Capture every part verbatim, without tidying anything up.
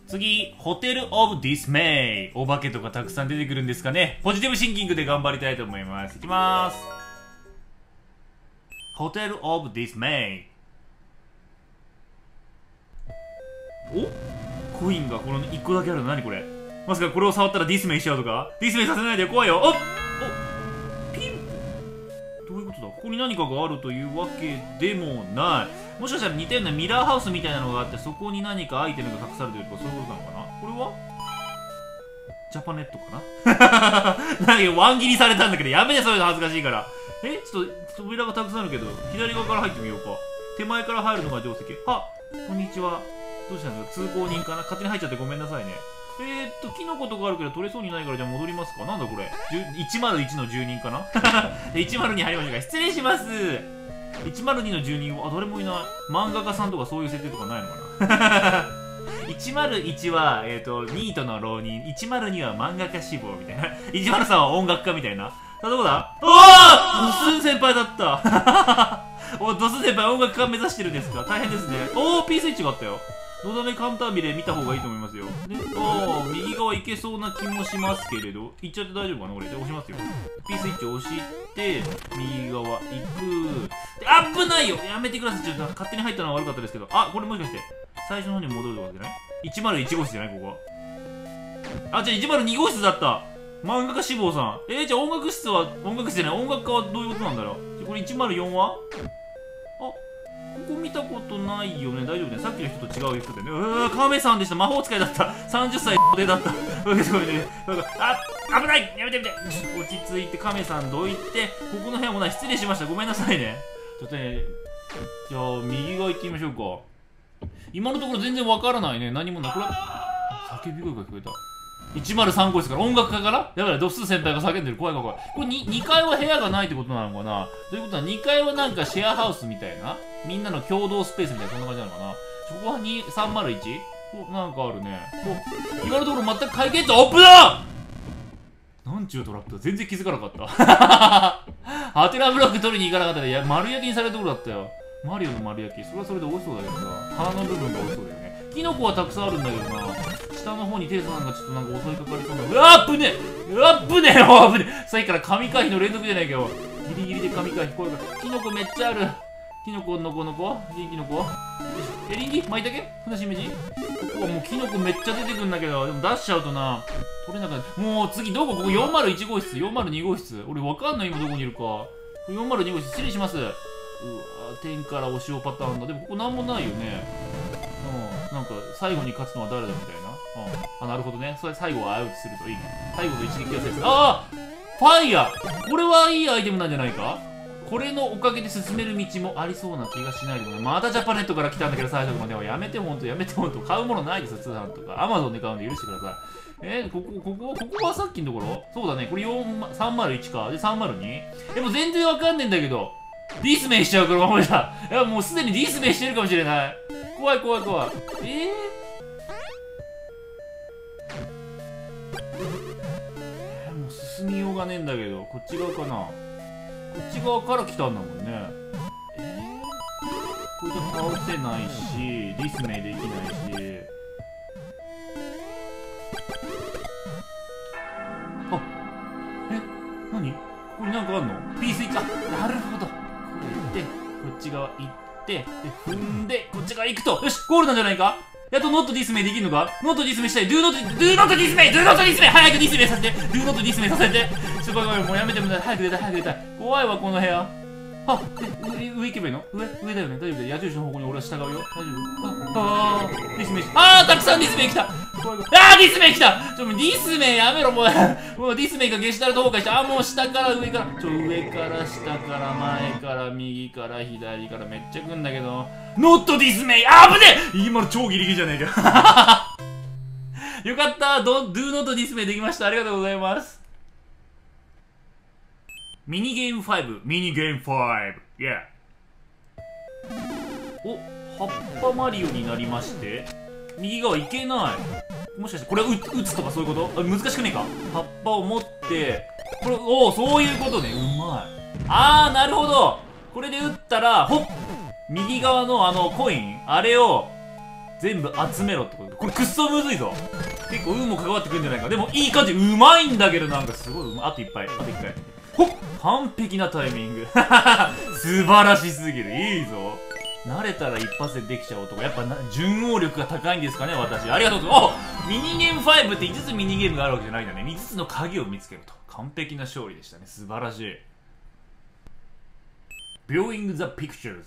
次、ホテル・オブ・ディスメイ。お化けとかたくさん出てくるんですかね。ポジティブシンキングで頑張りたいと思います。いきまーす。ホテル・オブ・ディスメイ。おコインがこのいっこだけあるの。何これ。まさかこれを触ったらディスメイしちゃうとか。ディスメイさせないで怖いよ。おっおピンポ。どういうことだ。ここに何かがあるというわけでもない。もしかしたら似たようなミラーハウスみたいなのがあって、そこに何かアイテムが隠されてるとかそういうことなのかな。これはジャパネットかな。なんかワン切りされたんだけど、やめてそういうの恥ずかしいから。えちょっと扉がたくさんあるけど、左側から入ってみようか。手前から入るのが定石。あ、こんにちは。どうしたんですか。通行人かな。勝手に入っちゃってごめんなさいね。えーっと、キノコとかあるけど取れそうにないからじゃあ戻りますか。なんだこれ。いちまるいちの住人かないちまるに入りましたか。失礼します。いちまるにの住人は、あ、誰もいない。漫画家さんとかそういう設定とかないのかないちまるいちは、えーっと、ニートの浪人。いちまるには漫画家志望みたいな。いちまるさんは音楽家みたいな。さあ、どこだ。おードスン先輩だったお、ドスン先輩音楽家目指してるんですか。大変ですね。おー、P スイッチがあったよ。のだめカウンタービで見た方がいいと思いますよ。で、ああ、右側行けそうな気もしますけれど、行っちゃって大丈夫かな俺。じゃあ押しますよ。P スイッチ押して、右側行く。で、あ危ないよやめてください。ちょっと勝手に入ったのは悪かったですけど。あ、これもしかして、最初の方に戻るとかじゃない ?いちまるいち 号室じゃないここは。あ、じゃあいちまるに号室だった。漫画家志望さん。えー、じゃあ音楽室は、音楽室じゃない音楽家はどういうことなんだろう。じゃこれいちまるよんはここ見たことないよね。大丈夫ね。さっきの人と違う人でね。うー、カメさんでした。魔法使いだった。さんじゅっさいでだった。ごめんね。あ、危ないやめてやめて落ち着いて、カメさんどいて、ここの部屋もない。失礼しました。ごめんなさいね。ちょっとね、じゃあ、右側行ってみましょうか。今のところ全然わからないね。何もない。これ、叫び声が聞こえた。いちまるさん号室から音楽家からやばい、ドス先輩が叫んでる。怖い怖い怖い。これ 2, にかいは部屋がないってことなのかな。ということはにかいはなんかシェアハウスみたいな、みんなの共同スペースみたいな、そんな感じなのかな。ここはに さんまるいち？ お、なんかあるね。お、今のところ全く解決オープンだ。なんちゅうトラップだ。全然気づかなかったハテナブロック取りに行かなかったら、いや丸焼きにされるところだったよ。マリオの丸焼き、それはそれで美味しそうだけどさ、鼻の部分が美味しそうだよね。キノコはたくさんあるんだけどな、下の方にテイさんがちょっとなんか襲いかかりそうな。うわっぶねえうわっぶねえよぶねえさっきから神回避の連続じゃないけど、ギリギリで神回避。これがキノコめっちゃある。キノコのこの子元気の子エリンギ舞茸ふなしめじ。ここはもうキノコめっちゃ出てくんだけど、でも出しちゃうとな取れなかった。もう次どこここよんまるいち号室、よんまるに号室。俺わかんない今どこにいるか。よんまるに号室失礼します。うわ天からお塩パターンだ。でもここなんもないよね。うん、なんか最後に勝つのは誰だみたいな。うん、あなるほどね。それ最後はアウトするといいね。最後の一撃がする。ああファイヤー、これはいいアイテムなんじゃないか。これのおかげで進める道もありそうな気がしないでもない。またジャパネットから来たんだけど最初まではやめてほんとやめてほんと。買うものないですよ通販とか。アマゾンで買うんで許してください。えー、ここ、ここ、ここはさっきのところそうだね。これよん、さんまるいちか。で、さんまるに？ でも全然わかんねえんだけど。ディスメイしちゃうから守りだ。いや、もうすでにディスメイしてるかもしれない。怖い怖い怖い。えー、えー、もう進みようがねえんだけど。こっち側かな。こっち側から来たんだもんね。えー、これじゃ倒せないし、ディスメイできないし。あ、え、何？ここになんかあんの？ P スイッチ。あ、なるほど。こうやって、こっち側行って、で、踏んで、こっち側行くと。よし、ゴールなんじゃないか。やっとノットディスメイできるのか。ノットディスメイしたい。ドゥーノット、ドゥーノットディスメイドゥーノットディスメイ早くディスメイさせて。ドゥーノットディスメイさせて。すごいごめん、もうやめてもらえ。早く出たい、早く出たい。怖いわ、この部屋。あ、え、上行けばいいの？上上だよね。大丈夫だよ。矢印の方向に俺は従うよ。大丈夫？あ、あー、ディスメイ。あー、たくさんディスメイ来た。怖い怖い。あー、ディスメイ来た。ちょ、もうディスメイやめろ、もう。もうディスメイがゲシュタルト崩壊した。あ、もう下から上から。ちょ、上から下から前から右から左からめっちゃ来んだけど。ノットディスメイ。あー、ぶねえ今の超ギリギリじゃねえか。よかった。ド、ドゥーノットディスメイできました。ありがとうございます。ミニゲームファイブ。ミニゲームファイブ。イェー。お、葉っぱマリオになりまして、右側いけない。もしかしてこれを打つとかそういうこと？あ、難しくねえか。葉っぱを持って、これ、おお、そういうことね。うまい。あー、なるほど。これで打ったら、ほっ右側のあのコイン、あれを、 全部集めろってこと。これくっそむずいぞ。結構運も関わってくるんじゃないか。でもいい感じ、うまいんだけど、なんかすごいうまい。あといっぱい、あといっかい。ほっ、完璧なタイミング。素晴らしすぎる。いいぞ。慣れたら一発でできちゃう男。やっぱな順応力が高いんですかね、私。ありがとうございます。あ、ミニゲームファイブっていつつミニゲームがあるわけじゃないんだね。みっつの鍵を見つけると。完璧な勝利でしたね。素晴らしい。Viewing the pictures。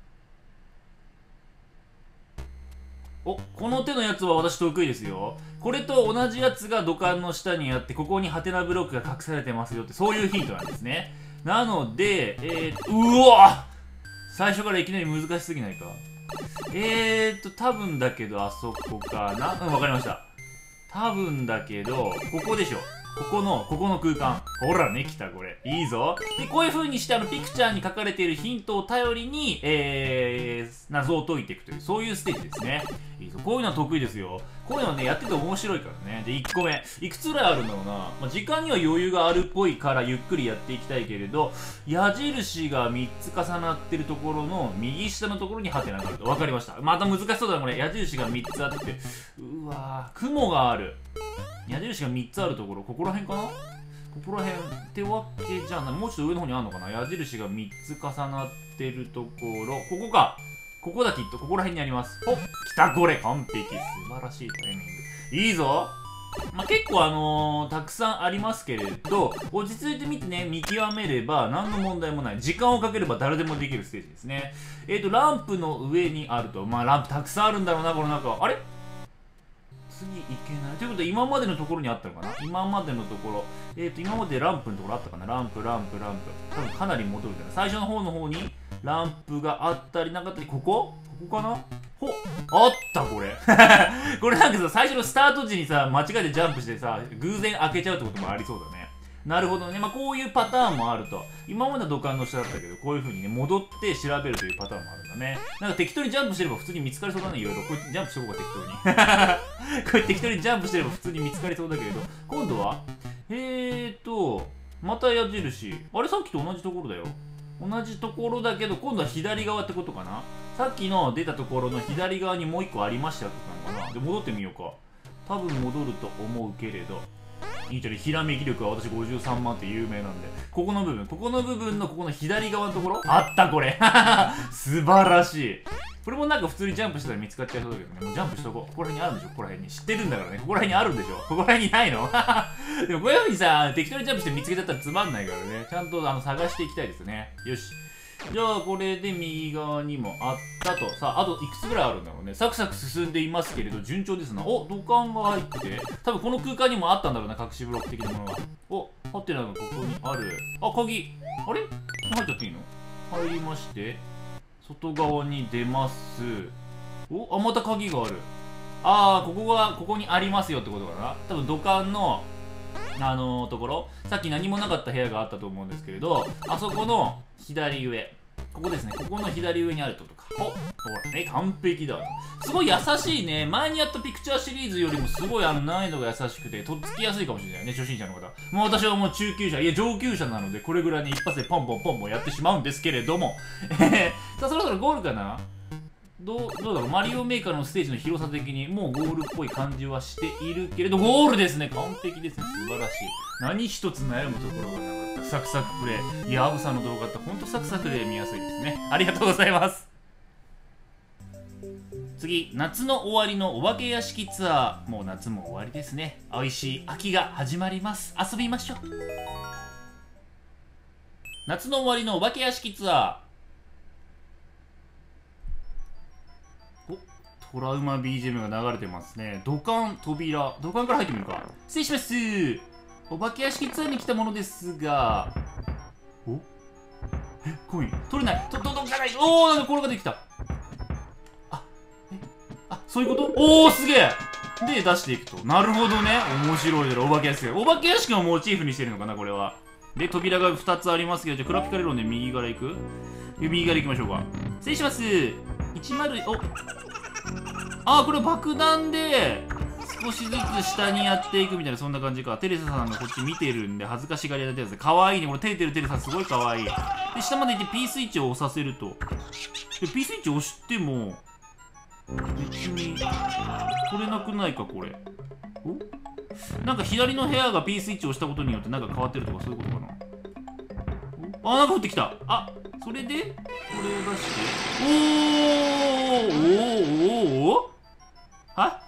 お、この手のやつは私得意ですよ。これと同じやつが土管の下にあって、ここにハテナブロックが隠されてますよって、そういうヒントなんですね。なので、えー、うわ最初からいきなり難しすぎないか。えーと、多分だけど、あそこかな。うん、わかりました。多分だけど、ここでしょ。ここの、ここの空間。ほらね、来た、これ。いいぞ。で、こういう風にして、あの、ピクチャーに書かれているヒントを頼りに、えー、謎を解いていくという、そういうステージですね。いいぞ。こういうのは得意ですよ。こういうのはね、やってて面白いからね。で、いっこめ。いくつぐらいあるんだろうな。まあ、時間には余裕があるっぽいから、ゆっくりやっていきたいけれど、矢印がみっつ重なってるところの、右下のところにハテナがあると。わかりました。また難しそうだな、これ。矢印がみっつあって。うわー、雲がある。矢印がみっつあるところ、ここら辺かな。ここら辺ってわけじゃない。もうちょっと上の方にあるのかな。矢印がみっつ重なってるところ、ここか。ここだ、きっと。ここら辺にあります。お、来た、これ。完璧。素晴らしいタイミング。いいぞ。まあ、結構あのー、たくさんありますけれど、落ち着いてみてね、見極めれば何の問題もない。時間をかければ誰でもできるステージですね。えっと、ランプの上にあると。まあ、ランプたくさんあるんだろうな、この中。あれ次いけない。ということで、今までのところにあったのかな。今までのところ。えっと、今までランプのところあったかな。ランプ、ランプ、ランプ。多分かなり戻るんだな。最初の方の方にランプがあったりなかったり、ここここかな。ほっあったこれこれなんかさ、最初のスタート時にさ、間違えてジャンプしてさ、偶然開けちゃうってこともありそうだね。なるほどね。まあ、こういうパターンもあると。今までは土管の下だったけど、こういう風にね、戻って調べるというパターンもあるんだね。なんか適当にジャンプしてれば普通に見つかりそうだね、いろいろ。こうやってジャンプしておこうか、適当に。こうやって適当にジャンプしてれば普通に見つかりそうだけれど、今度はえーと、また矢印。あれさっきと同じところだよ。同じところだけど、今度は左側ってことかな。さっきの出たところの左側にもう一個ありましたってことなのかな。で、戻ってみようか。多分戻ると思うけれど。いいじゃん、ひらめき力は私ごじゅうさんまんって有名なんで。ここの部分、ここの部分のここの左側のところあったこれ素晴らしい。これもなんか普通にジャンプしたら見つかっちゃいそうだけどね。もうジャンプしとこう。ここら辺にあるんでしょ。ここら辺に。知ってるんだからね。ここら辺にあるんでしょ。ここら辺にないのでもこういう風にさ、適当にジャンプして見つけちゃったらつまんないからね。ちゃんとあの探していきたいですね。よし。じゃあこれで右側にもあったと。さあ、あといくつぐらいあるんだろうね。サクサク進んでいますけれど、順調ですな。お、土管が入って、多分この空間にもあったんだろうな、隠しブロック的なものが。お、ハテナがここにある。あ、鍵。あれ入っちゃっていいの？入りまして、外側に出ます。お、あ、また鍵がある。あー、ここが、ここにありますよってことかな。多分土管の、あのー、ところ、さっき何もなかった部屋があったと思うんですけれど、あそこの左上、ここですね、ここの左上にあるってことか。お、ほらね、完璧だ。すごい優しいね。前にやったピクチャーシリーズよりもすごいあの難易度が優しくて、とっつきやすいかもしれないね、初心者の方。もう私はもう中級者、いや上級者なので、これぐらいに一発でポンポンポンポンやってしまうんですけれども。えー、さあ、そろそろゴールかな。どう、どうだろう。マリオメーカーのステージの広さ的にもうゴールっぽい感じはしているけれど、ゴールですね。完璧ですね。素晴らしい。何一つ悩むところがなかった。サクサクプレイ。いや、アブさんの動画ってほんとサクサクで見やすいですね。ありがとうございます。次、夏の終わりのお化け屋敷ツアー。もう夏も終わりですね。美味しい秋が始まります。遊びましょう。夏の終わりのお化け屋敷ツアー。トラウマ ビージーエム が流れてますね。土管、扉。土管から入ってみるか。失礼します。お化け屋敷ツアーに来たものですが。おえ、コイン。取れない。と、届かない。おー、なんかこれができた。あ、え、あ、そういうこと？おー、すげえで、出していくと。なるほどね。面白いだろ、お化け屋敷。お化け屋敷をモチーフにしてるのかな、これは。で、扉がふたつありますけど、じゃあ、クラピカレロンで右から行く？右から行きましょうか。失礼します。いちまる、おあー、これ爆弾で少しずつ下にやっていくみたいな、そんな感じか。テレサさんがこっち見てるんで恥ずかしがり屋だったやつで、かわいいね。これ照れてるテレサすごいかわいい。で、下まで行って P スイッチを押させると。で、P スイッチ押しても、 別に取れなくないかこれ。お、なんか左の部屋が P スイッチを押したことによってなんか変わってるとかそういうことかな。あ、なんか降ってきた。あ、それでこれを出して、おーおーおーおーは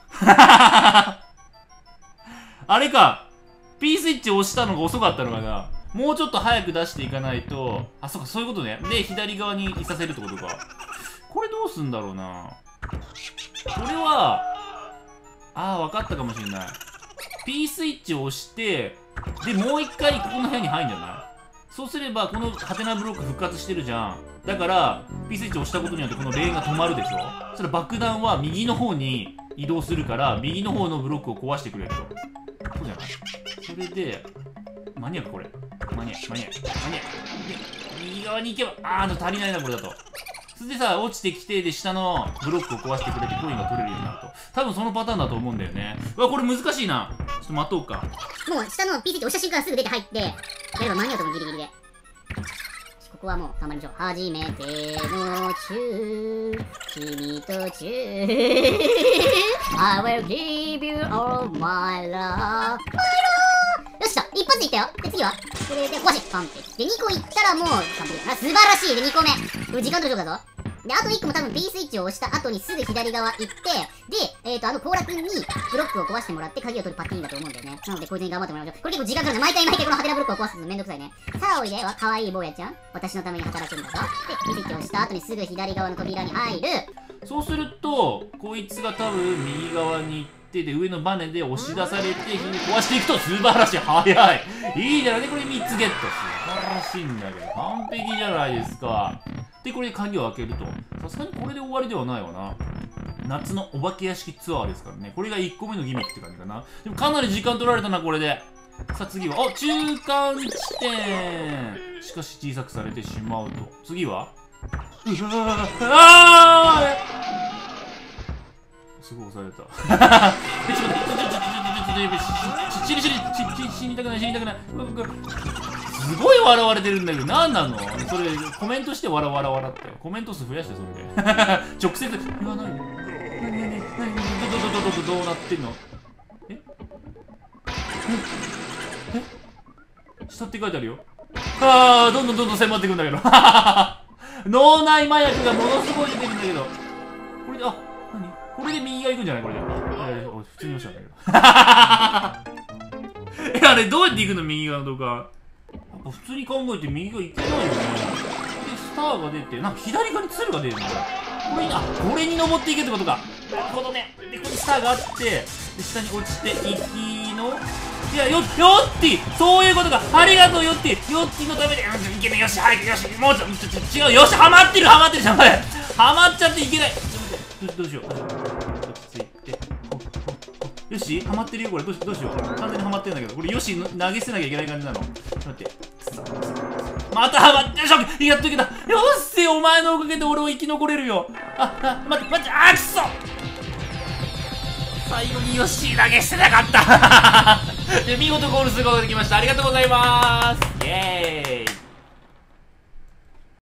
あれか、 P スイッチを押したのが遅かったのかな。もうちょっと早く出していかないと。あ、そうか、そういうことね。で左側にいさせるってことか。これどうすんだろうな。これはああ、分かったかもしれない。 P スイッチを押してでもう一回ここの部屋に入るんじゃない。そうすればこのハテナブロック復活してるじゃん。だから P スイッチを押したことによってこのレーンが止まるでしょ。それ爆弾は右の方に移動するから右の方のブロックを壊してくれると。そうじゃない。それで間に合うかこれ。間に合う間に合う間に合う。右側に行けば、あーあの足りないなこれだと。それでさ、落ちてきてで下のブロックを壊してくれてコインが取れるようになると。多分そのパターンだと思うんだよね。うわ、これ難しいな。ちょっと待とうか。 もう下の P スイッチ押した瞬間すぐ出て入ってやれば間に合うと思う。ギリギリでここはもう頑張りましょう。初めてのチュー君とチューI will give you all my love。よっしゃ、一発でいったよ。で、次はこれで壊し、完璧。で、にこいったらもう完璧。あ、素晴らしい。で、にこめ。これ時間と勝負だぞ。で、あといっこも多分 P スイッチを押した後にすぐ左側行って、で、えーと、あの、コーラ君にブロックを壊してもらって鍵を取るパッティンだと思うんだよね。なので、こいつに頑張ってもらいましょう。これ結構時間かかるね。毎回毎回このハテナブロックを壊すのめんどくさいね。さあ、おいでは、かわいい坊やちゃん。私のために働くんだぞ。で、P スイッチを押した後にすぐ左側の扉に入る。 そうするとこいつが多分右側に行ってで上のバネで押し出されて壊していくと素晴らしい。早い。いいじゃない。でこれみっつゲット。素晴らしいんだけど完璧じゃないですか。でこれで鍵を開けると。さすがにこれで終わりではないわな。夏のお化け屋敷ツアーですからね。これがいっこめのギミックって感じかな。でもかなり時間取られたなこれで。さあ次はあ中間地点。しかし小さくされてしまうと。次はうわあすごい押された。え、ちょっと待って、ちょっと待って、ちょっと待って、死に死に死にたくない死にたくない。すごい笑われてるんだけど、なんなのそれ、コメントして笑笑笑って。コメント数増やして、それで。直接言わないの。なになになにどどどどどどうなってんの。ええ下って書いてあるよ。あー、どんどんどんどん迫ってくんだけど。脳内麻薬がものすごい出てるんだけど。これで、あ、何これで右が行くんじゃないこれで。えー、普通に押しちゃうんだけど。え、あれどうやって行くの右側の動画。やっぱ普通に考えて右が行けないよね。で、スターが出て、なんか左側に鶴が出るんだよ。これに、あ、これに登っていけってことか。なるほどね。で、ここにスターがあって、で、下に落ちて、行きの、いや、よ、よってぃそういうことかありがとうよってぃよってぃのためで、うん、いけないよし、早くよし、もうちょっと、ちょ、違う、よし、ハマってる、ハマってるじゃん、これハマっちゃっていけない。どうしよう、どうしよう。落ち着いて。よし、ハマってるよ、これ。どうしどうしよう。完全にハマってるんだけど、これ、よし、投げ捨てなきゃいけない感じなの。ちょっと待って。くそ。またハマって、よし、やっといけた。よっせ、お前のおかげで俺は生き残れるよ。あ、あ、待って、待って、あ、くそ最後によし、投げ捨てなかった。見事ゴールすることができました。ありがとうございます。イェーイ。